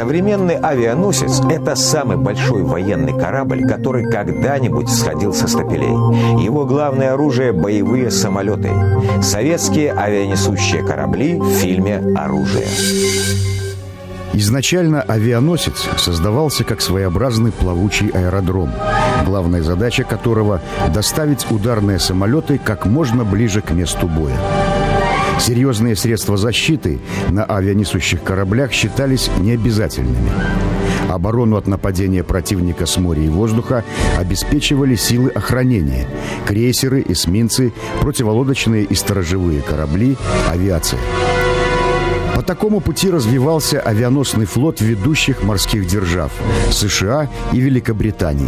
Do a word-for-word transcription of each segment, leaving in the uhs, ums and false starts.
Современный авианосец – это самый большой военный корабль, который когда-нибудь сходил со стапелей. Его главное оружие – боевые самолеты. Советские авианесущие корабли в фильме «Оружие». Изначально авианосец создавался как своеобразный плавучий аэродром, главная задача которого – доставить ударные самолеты как можно ближе к месту боя. Серьезные средства защиты на авианесущих кораблях считались необязательными. Оборону от нападения противника с моря и воздуха обеспечивали силы охранения – крейсеры, эсминцы, противолодочные и сторожевые корабли, авиация. По такому пути развивался авианосный флот ведущих морских держав – США и Великобритании.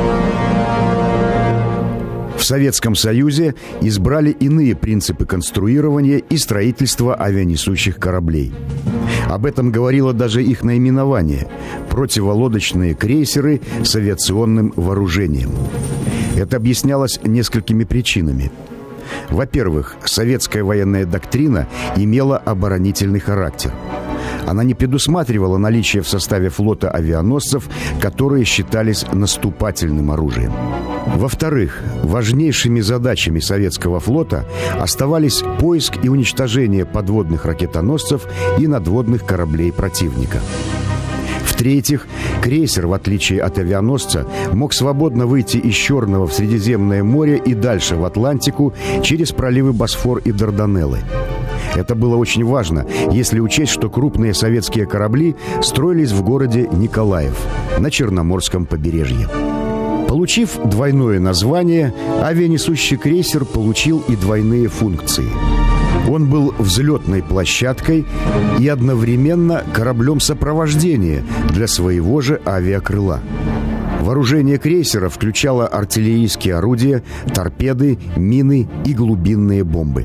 В Советском Союзе избрали иные принципы конструирования и строительства авианесущих кораблей. Об этом говорило даже их наименование – противолодочные крейсеры с авиационным вооружением. Это объяснялось несколькими причинами. Во-первых, советская военная доктрина имела оборонительный характер. Она не предусматривала наличие в составе флота авианосцев, которые считались наступательным оружием. Во-вторых, важнейшими задачами советского флота оставались поиск и уничтожение подводных ракетоносцев и надводных кораблей противника. В-третьих, крейсер, в отличие от авианосца, мог свободно выйти из Черного в Средиземное море и дальше в Атлантику через проливы Босфор и Дарданеллы. Это было очень важно, если учесть, что крупные советские корабли строились в городе Николаев на Черноморском побережье. Получив двойное название, авианесущий крейсер получил и двойные функции. Он был взлетной площадкой и одновременно кораблем сопровождения для своего же авиакрыла. Вооружение крейсера включало артиллерийские орудия, торпеды, мины и глубинные бомбы.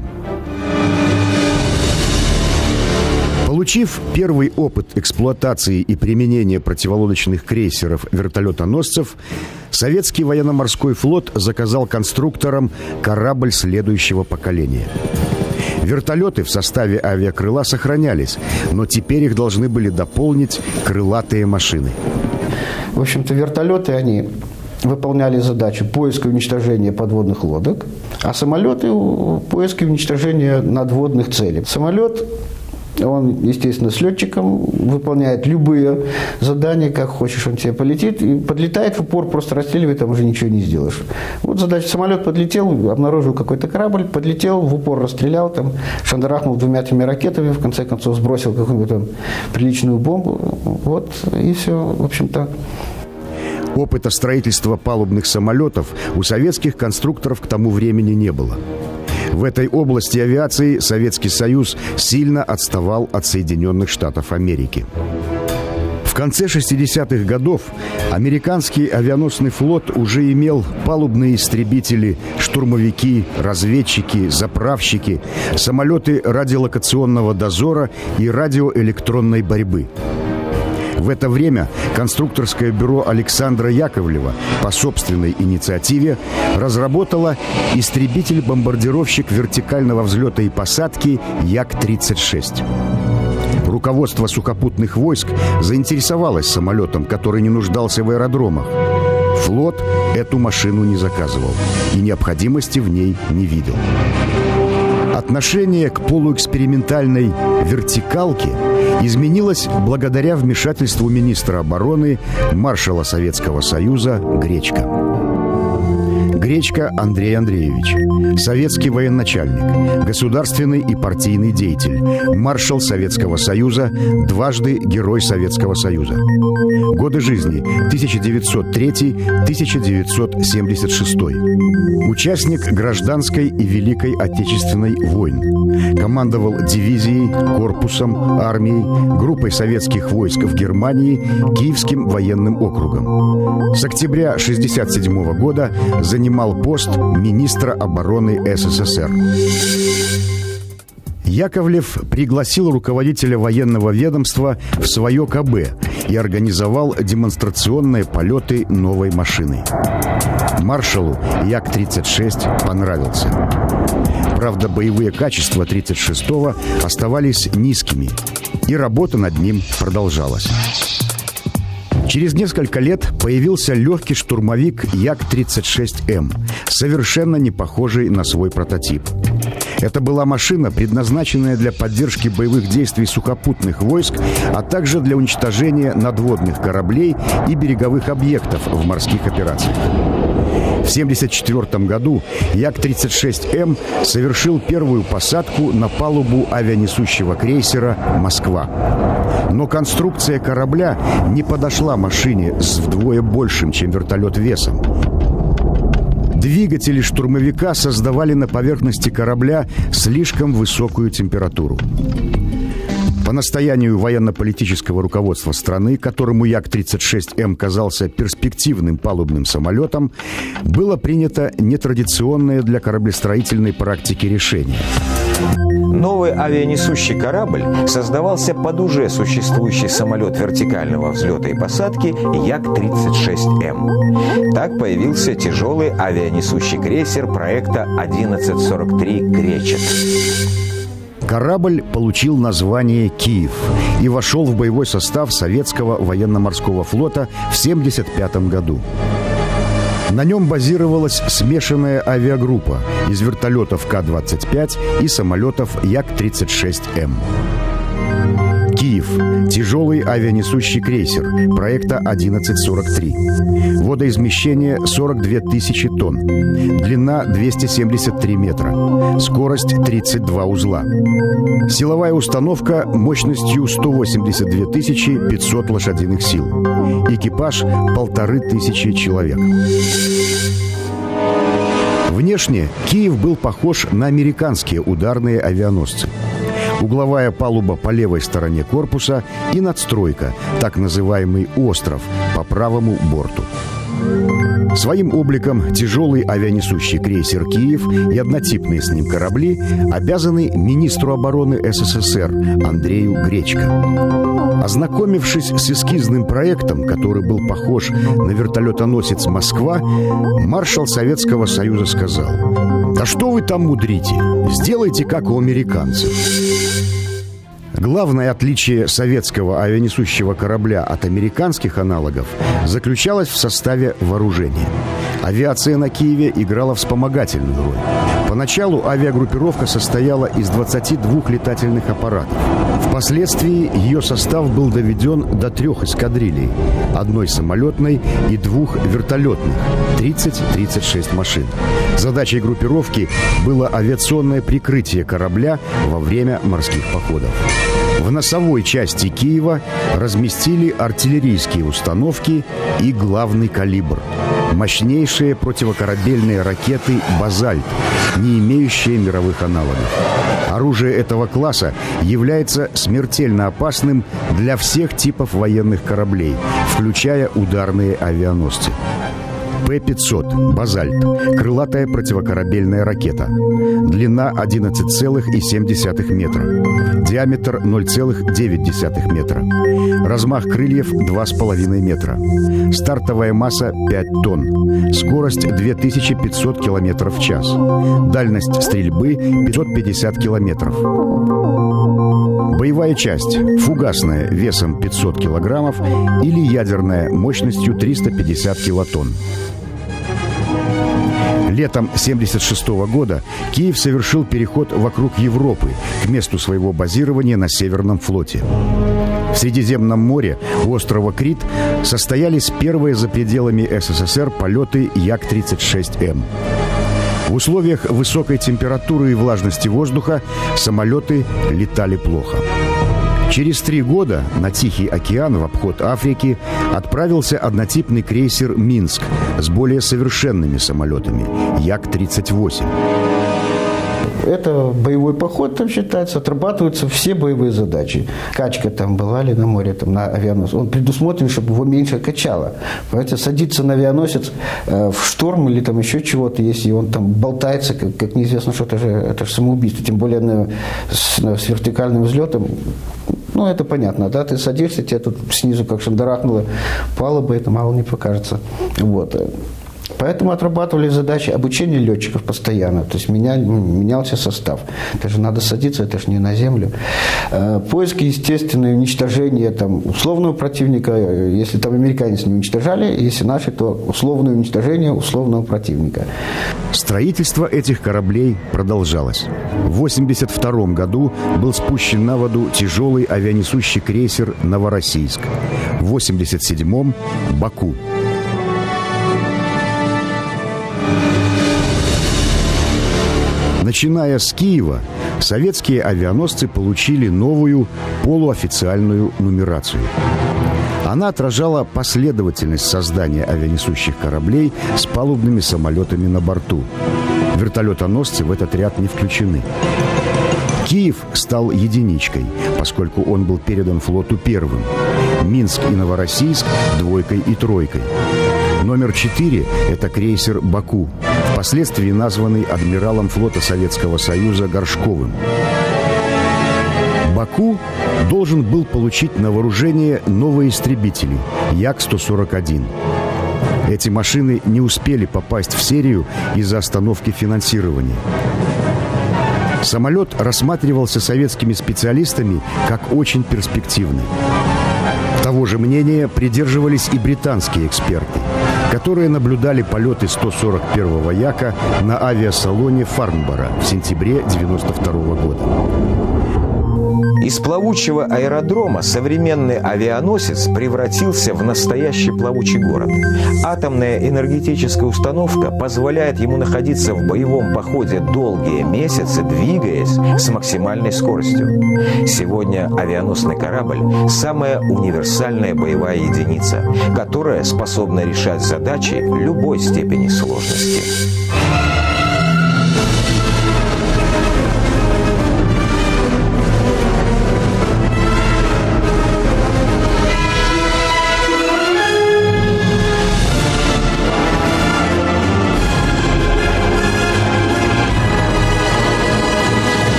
Получив первый опыт эксплуатации и применения противолодочных крейсеров-вертолетоносцев, советский военно-морской флот заказал конструкторам корабль следующего поколения. Вертолеты в составе авиакрыла сохранялись, но теперь их должны были дополнить крылатые машины. В общем-то, вертолеты, они выполняли задачу поиска и уничтожения подводных лодок, а самолеты – поиска и уничтожения надводных целей. Самолет, он, естественно, с летчиком выполняет любые задания, как хочешь, он тебе полетит, и подлетает в упор, просто расстреливает, там уже ничего не сделаешь. Вот задача: самолет подлетел, обнаружил какой-то корабль, подлетел, в упор расстрелял, там, шандарахнул двумя-тремя ракетами, в конце концов сбросил какую-нибудь там приличную бомбу, вот, и все, в общем-то. Опыта строительства палубных самолетов у советских конструкторов к тому времени не было. В этой области авиации Советский Союз сильно отставал от Соединенных Штатов Америки. В конце шестидесятых годов американский авианосный флот уже имел палубные истребители, штурмовики, разведчики, заправщики, самолеты радиолокационного дозора и радиоэлектронной борьбы. В это время конструкторское бюро Александра Яковлева по собственной инициативе разработало истребитель-бомбардировщик вертикального взлета и посадки Як тридцать шесть. Руководство сухопутных войск заинтересовалось самолетом, который не нуждался в аэродромах. Флот эту машину не заказывал и необходимости в ней не видел. Отношение к полуэкспериментальной «вертикалке» изменилось благодаря вмешательству министра обороны, маршала Советского Союза Гречко. Гречко Андрей Андреевич, советский военачальник, государственный и партийный деятель, маршал Советского Союза, дважды Герой Советского Союза. Годы жизни тысяча девятьсот третий — тысяча девятьсот семьдесят шестой. Участник Гражданской и Великой Отечественной войн. Командовал дивизией, корпусом, армией, группой советских войск в Германии, Киевским военным округом. С октября шестьдесят седьмого года занимал пост министра обороны СССР. Яковлев пригласил руководителя военного ведомства в свое КБ и организовал демонстрационные полеты новой машины. Маршалу Як тридцать шесть понравился. Правда, боевые качества тридцать шестого оставались низкими, И работа над ним продолжалась. Через несколько лет появился легкий штурмовик Як тридцать шесть эм, совершенно не похожий на свой прототип. Это была машина, предназначенная для поддержки боевых действий сухопутных войск, а также для уничтожения надводных кораблей и береговых объектов в морских операциях. В тысяча девятьсот семьдесят четвёртом году Як тридцать шесть эм совершил первую посадку на палубу авианесущего крейсера «Москва». Но конструкция корабля не подошла машине с вдвое большим, чем вертолет, весом. Двигатели штурмовика создавали на поверхности корабля слишком высокую температуру. По настоянию военно-политического руководства страны, которому Як тридцать шесть эм казался перспективным палубным самолетом, было принято нетрадиционное для кораблестроительной практики решение. Новый авианесущий корабль создавался под уже существующий самолет вертикального взлета и посадки Як тридцать шесть эм. Так появился тяжелый авианесущий крейсер проекта одиннадцать сорок три «Кречет». Корабль получил название «Киев» и вошел в боевой состав Советского военно-морского флота в тысяча девятьсот семьдесят пятом году. На нем базировалась смешанная авиагруппа из вертолетов Ка двадцать пять и самолетов Як тридцать шесть эм. «Киев» – тяжелый авианесущий крейсер проекта одиннадцать сорок три. Водоизмещение сорок две тысячи тонн. Длина двести семьдесят три метра. Скорость тридцать два узла. Силовая установка мощностью сто восемьдесят две тысячи пятьсот лошадиных сил. Экипаж – полторы тысячи человек. Внешне «Киев» был похож на американские ударные авианосцы. Угловая палуба по левой стороне корпуса и надстройка, так называемый «остров», по правому борту. Своим обликом тяжелый авианесущий крейсер «Киев» и однотипные с ним корабли обязаны министру обороны СССР Андрею Гречко. Ознакомившись с эскизным проектом, который был похож на вертолетоносец «Москва», маршал Советского Союза сказал: «Да что вы там мудрите? Сделайте, как у американцев». Главное отличие советского авианесущего корабля от американских аналогов заключалось в составе вооружения. Авиация на Киеве играла вспомогательную роль. Поначалу авиагруппировка состояла из двадцати двух летательных аппаратов. Впоследствии ее состав был доведен до трех эскадрилей, одной самолетной и двух вертолетных, тридцать — тридцать шесть машин. Задачей группировки было авиационное прикрытие корабля во время морских походов. В носовой части Киева разместили артиллерийские установки и главный калибр – мощнейшие противокорабельные ракеты «Базальт», не имеющие мировых аналогов. Оружие этого класса является смертельно опасным для всех типов военных кораблей, включая ударные авианосцы. Пэ пятьсот «Базальт» – крылатая противокорабельная ракета. Длина одиннадцать целых семь десятых метра. Диаметр ноль целых девять десятых метра. Размах крыльев два с половиной метра. Стартовая масса пять тонн. Скорость две тысячи пятьсот километров в час. Дальность стрельбы пятьсот пятьдесят километров. Боевая часть – фугасная весом пятьсот килограммов или ядерная мощностью триста пятьдесят килотонн. Летом тысяча девятьсот семьдесят шестого года Киев совершил переход вокруг Европы к месту своего базирования на Северном флоте. В Средиземном море у острова Крит состоялись первые за пределами СССР полеты Як тридцать шесть эм. В условиях высокой температуры и влажности воздуха самолеты летали плохо. Через три года на Тихий океан в обход Африки отправился однотипный крейсер «Минск» с более совершенными самолетами Як тридцать восемь. Это боевой поход, там считается, отрабатываются все боевые задачи. Качка там была ли на море, там, на авианосец. Он предусмотрен, чтобы его меньше качало. Понимаете, садиться на авианосец э, в шторм или там еще чего-то, если он там болтается, как, как неизвестно, что это же, это же самоубийство. Тем более на, с, на, с вертикальным взлетом. Ну, это понятно, да, ты садишься, тебе тут снизу как шандарахнуло палуба, это мало не покажется. Вот. Поэтому отрабатывали задачи обучения летчиков постоянно, то есть меня, менялся состав. Это же надо садиться, это же не на землю. Поиски, естественно, уничтожение там, условного противника, если там американец не уничтожали, если наши, то условное уничтожение условного противника. Строительство этих кораблей продолжалось. В восемьдесят втором году был спущен на воду тяжелый авианесущий крейсер «Новороссийск». В восемьдесят седьмом – Баку. Начиная с Киева, советские авианосцы получили новую полуофициальную нумерацию. Она отражала последовательность создания авианесущих кораблей с палубными самолетами на борту. Вертолетоносцы в этот ряд не включены. Киев стал единичкой, поскольку он был передан флоту первым. Минск и Новороссийск – двойкой и тройкой. Номер четыре – это крейсер «Баку», впоследствии названный адмиралом флота Советского Союза Горшковым. «Баку» должен был получить на вооружение новые истребители Як сто сорок один. Эти машины не успели попасть в серию из-за остановки финансирования. Самолет рассматривался советскими специалистами как очень перспективный. Того же мнения придерживались и британские эксперты, которые наблюдали полеты сто сорок первого Яка на авиасалоне Фарнборо в сентябре девяносто второго года. Из плавучего аэродрома современный авианосец превратился в настоящий плавучий город. Атомная энергетическая установка позволяет ему находиться в боевом походе долгие месяцы, двигаясь с максимальной скоростью. Сегодня авианосный корабль – самая универсальная боевая единица, которая способна решать задачи любой степени сложности.